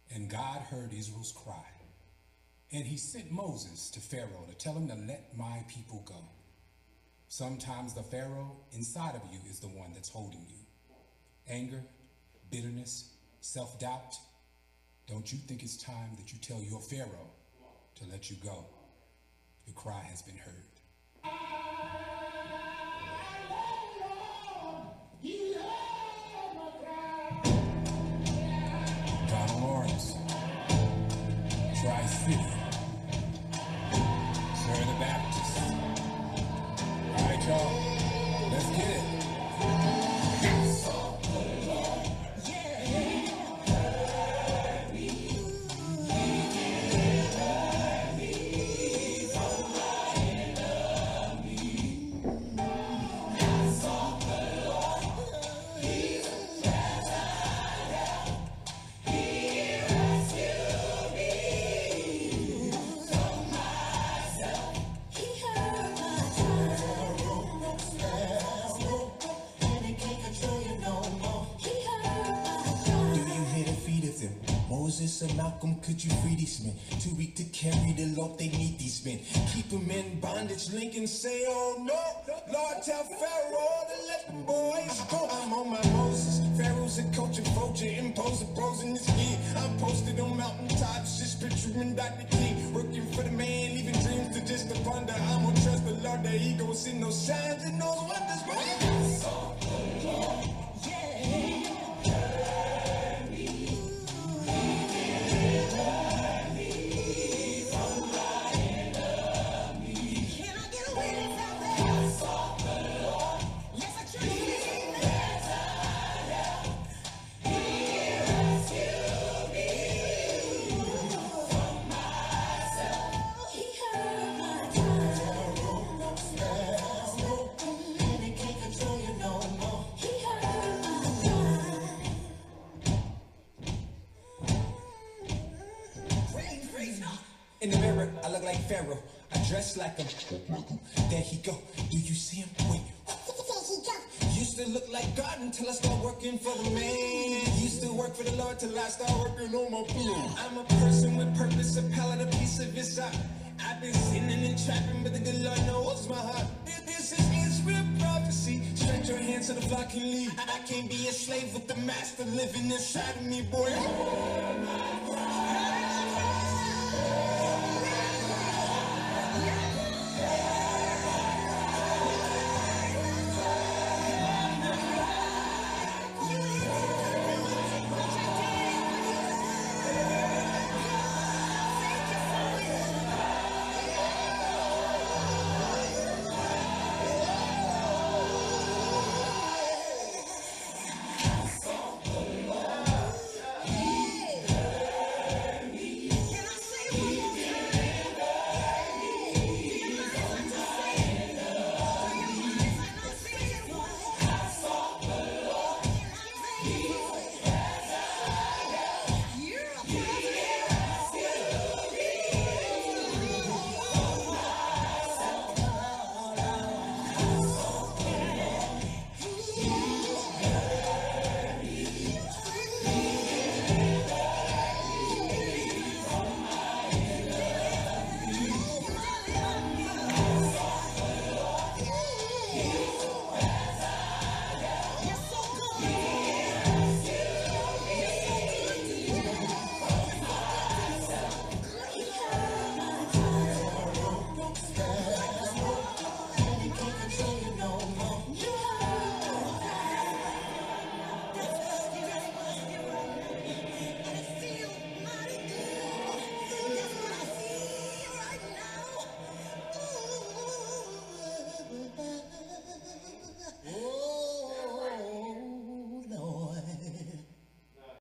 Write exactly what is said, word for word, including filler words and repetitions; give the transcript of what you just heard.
And God heard Israel's cry. And he sent Moses to Pharaoh to tell him to let my people go. Sometimes the Pharaoh inside of you is the one that's holding you. Anger, bitterness, self-doubt. Don't you think it's time that you tell your Pharaoh to let you go? Your cry has been heard. Donald Lawrence, Tri-City, Sir the Baptist. All right, y'all, let's get it. Moses and Malcolm, could you free these men? Too weak to carry the load, they need these men. Keep them in bondage. Lincoln say, oh no, Lord tell Pharaoh to let the boys go. I'm on my Moses, Pharaoh's a coach and vulture, impose the bros in this game. I'm posted on mountaintops, just picturing Doctor King, working for the man, leaving dreams to just a ponder. I'm gonna trust the Lord that he gon' send no signs and no wonders, man. So the Lord, yeah. In the mirror, I look like Pharaoh. I dress like him. There he go. Do you see him? Wait. Used to look like God until I start working for the man. Used to work for the Lord till I start working on my food. I'm a person with purpose, a palette, a piece of his eye. I've been sinning and trapping, but the good Lord knows my heart. This is Israel prophecy. Stretch your hands so the flock can lead. I can't be a slave with the master living inside of me, boy.